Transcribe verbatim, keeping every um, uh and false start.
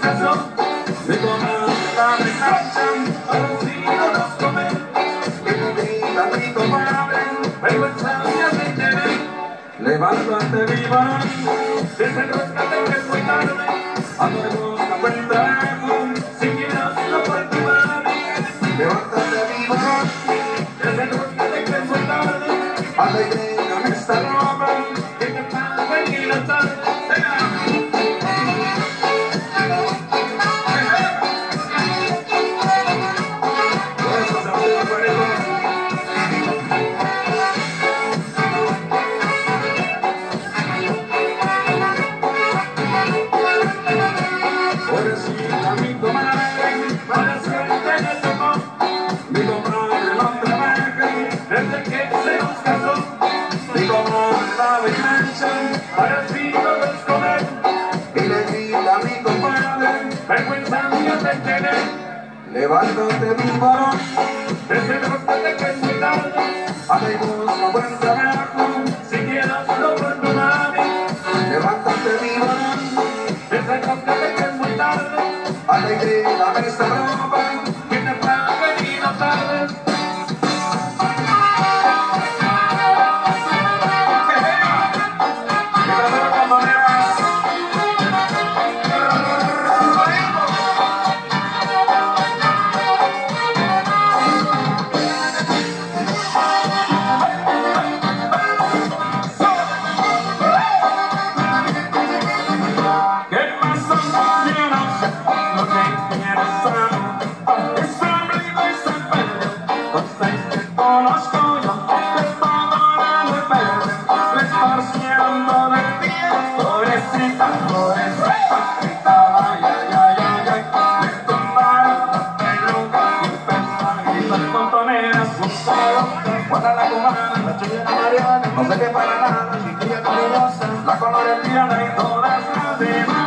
casó. Mi comadre la recachan, conocido los comen. Y mi vida, mi comadre, vergüenza me hace querer. Levántate mi varón, desenroscate que es muy tarde. Hagamos una buen trabajo, si quieres lo por tu madre. Levántate mi varón, desenroscate que es muy tarde. Anda y déjame esta ropa, que te pague y la tarde. Levántate mi varón, desenroscate que es muy tarde. Anda y busca un buen trabajo, si quieres lo por tu madre. Levántate mi varón, desenroscate que es muy tarde. Anda y déjame esta ropa, que te pague y no tardes. No sé qué para nada, chiquilla cariñosa, la colorería de todas las demás.